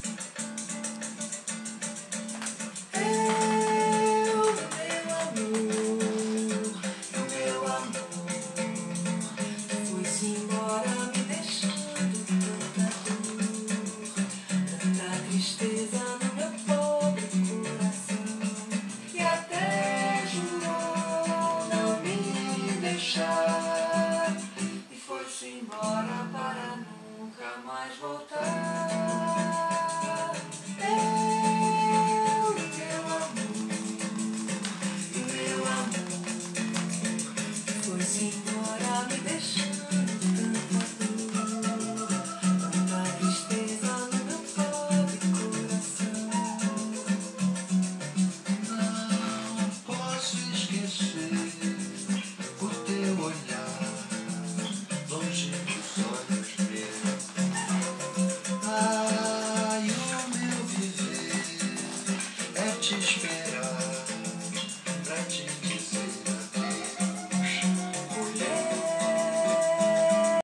Embora para nunca mais voltar. Meu amor, foi-se embora me deixando tanta dor, tanta tristeza no meu pobre coração. Não posso esquecer o teu olhar longe dos olhos meus. Ai, o meu viver é te esperar.